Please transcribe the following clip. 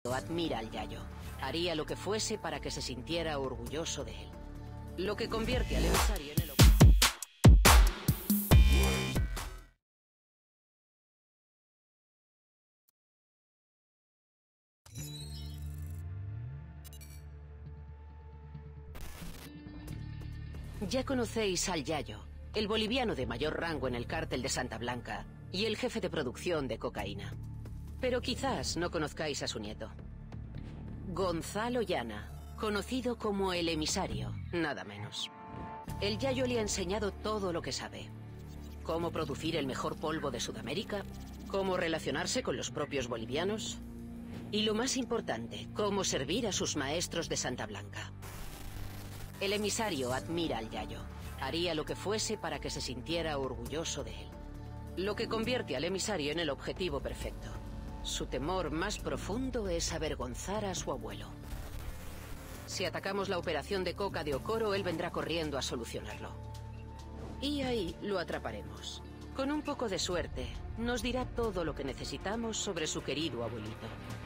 admira al Yayo. Haría lo que fuese para que se sintiera orgulloso de él. Lo que convierte al emisario en el... Ya conocéis al Yayo, el boliviano de mayor rango en el cártel de Santa Blanca y el jefe de producción de cocaína. Pero quizás no conozcáis a su nieto. Gonzalo Llana, conocido como el emisario, nada menos. El Yayo le ha enseñado todo lo que sabe. Cómo producir el mejor polvo de Sudamérica, cómo relacionarse con los propios bolivianos y, lo más importante, cómo servir a sus maestros de Santa Blanca. El emisario admira al Yayo. Haría lo que fuese para que se sintiera orgulloso de él. Lo que convierte al emisario en el objetivo perfecto. Su temor más profundo es avergonzar a su abuelo. Si atacamos la operación de coca de Ocoro, él vendrá corriendo a solucionarlo. Y ahí lo atraparemos. Con un poco de suerte, nos dirá todo lo que necesitamos sobre su querido abuelito.